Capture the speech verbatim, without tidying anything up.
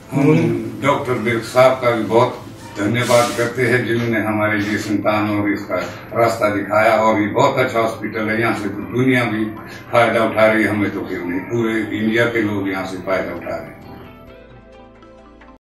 हम डॉक्टर विर्क साहब का भी बहुत धन्यवाद करते हैं जिन्होंने हमारे लिए संतान और इसका रास्ता दिखाया। और ये बहुत अच्छा हॉस्पिटल है, यहाँ से तो दुनिया भी फायदा उठा रही है, हमें तो क्यों नहीं, पूरे इंडिया के लोग यहाँ से फायदा उठा रहे हैं।